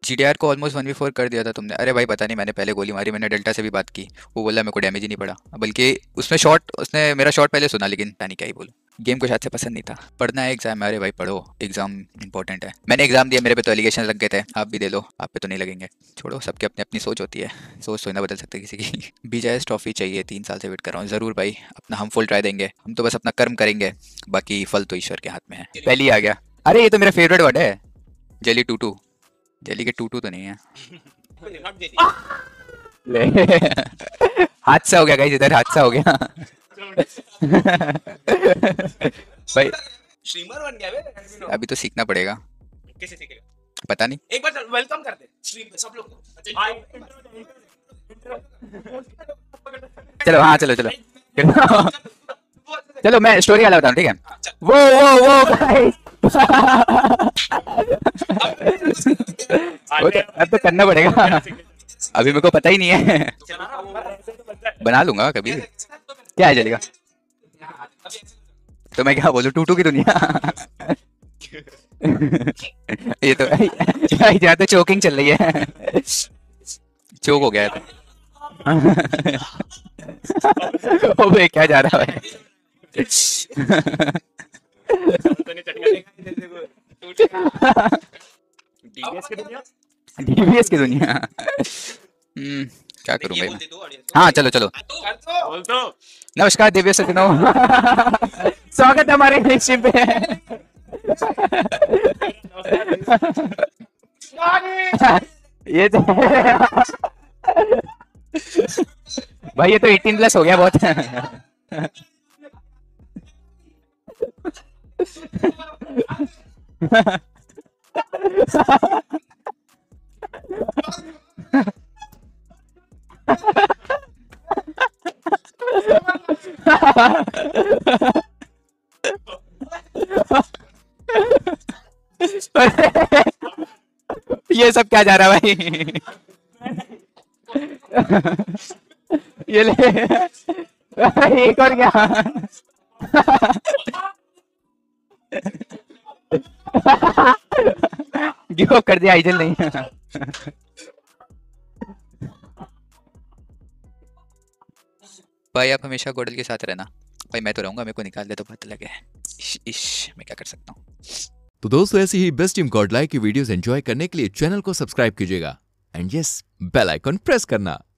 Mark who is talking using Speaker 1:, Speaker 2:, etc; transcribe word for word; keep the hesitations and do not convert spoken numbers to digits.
Speaker 1: GDR को almost one we four कर दिया था तुमने। अरे भाई पता नहीं, मैंने पहले गोली मारी, मैंने डेल्टा से भी बात की, वो बोला मेरे को डैमेज ही नहीं पड़ा, बल्कि उसने शॉट उसने मेरा शॉट पहले सुना, लेकिन पता नहीं क्या ही बोलूं, गेम को शायद से पसंद नहीं था। पढ़ना है एग्जाम में, अरे भाई पढ़ो, एग्जाम इंपॉर्टेंट है। मैंने एग्जाम दिया, मेरे पे तो एलिगेशन लग गए थे, आप भी दे लो, आप पे तो नहीं लगेंगे। छोड़ो, सबके अपनी अपनी सोच होती है, सोच थोड़ी ना बदल सकते किसी की। बीजाएस ट्रॉफी चाहिए, तीन साल से वेट कर रहा हूँ। जरूर भाई, अपना हम फुल ट्राई देंगे, हम तो बस अपना कर्म करेंगे, बाकी फल तो ईश्वर के हाथ में है। पहले ही आ गया। अरे ये तो मेरा फेवरेट वर्ड है, जेली टूटू। जेली के टूटू तो नहीं है। ले हादसा हो गया गाइस, इधर हादसा हो गया। भाई
Speaker 2: स्ट्रीमर बन गया बे।
Speaker 1: अभी तो सीखना पड़ेगा।
Speaker 2: कैसे सीखेगा?
Speaker 1: पता नहीं।
Speaker 2: एक बार वेलकम कर दे स्ट्रीम पे सब लोग को।
Speaker 1: चलो हाँ, चलो चलो चलो मैं स्टोरी वाला बताऊँ, ठीक है। वो वो वो गाइस वो तो अब तो करना पड़ेगा, अभी मेरे को पता ही नहीं है। बना लूंगा कभी, क्या है चलेगा। तो मैं क्या बोलूं, टूटू की दुनिया। ये तो यहाँ तो चोकिंग चल रही है, चोक हो गया है तो। ओबे क्या जा रहा है
Speaker 2: डीबीएस की दुनिया।
Speaker 1: डीबीएस की दुनिया। हम्म क्या करूं भाई मैं? हाँ चलो चलो।
Speaker 2: बोल तो।
Speaker 1: नमस्कार दिव्य सज्जनों, स्वागत है हमारे स्ट्रीम पे। ये तो भाई ये तो अठारह प्लस हो गया बहुत। ये सब क्या जा रहा है भाई? ये ले एक और क्या? गिव अप कर दिया, आइजल नहीं। भाई आप हमेशा गोडल के साथ रहना। भाई मैं तो रहूंगा, मेरे को निकाल दे तो बहुत लगे। इश इश मैं क्या कर सकता हूँ।
Speaker 3: तो दोस्तों ऐसी ही बेस्ट टीम गॉडलाइक की वीडियोस एंजॉय करने के लिए चैनल को सब्सक्राइब कीजिएगा and yes bell icon press करना।